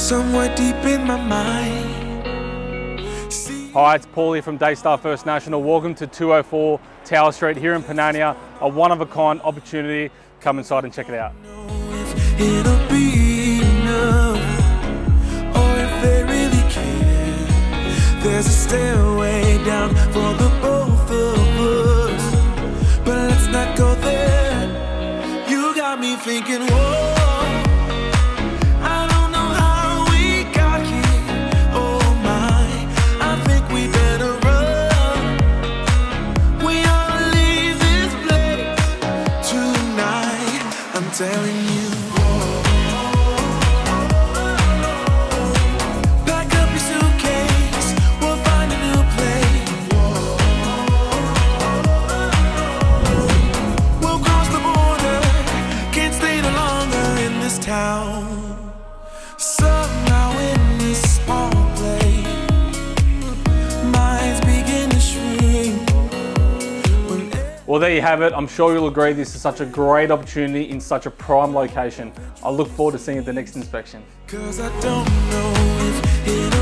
somewhere deep in my mind. Hi, it's Paulie from Daystar First National. Welcome to 204 Tower Street here in Panania. A one-of-a-kind opportunity. Come inside and check it out. It'll be enough, or if they really care, there's a stairway down for the both of us. But let's not go there. You got me thinking, whoa. Telling you, pack up your suitcase, we'll find a new place. We'll cross the border, can't stay no longer in this town. Somehow in this small place, minds begin to shrink. Well, there you have it. I'm sure you'll agree this is such a great opportunity in such a prime location. I look forward to seeing you at the next inspection. 'Cause I don't know if it'll